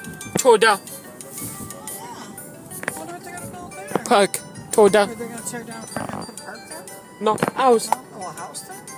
Tore down. I wonder what they're gonna build there. Park. Tore down. Are they gonna tear down a park and put a park there? No, house. Oh, a house there?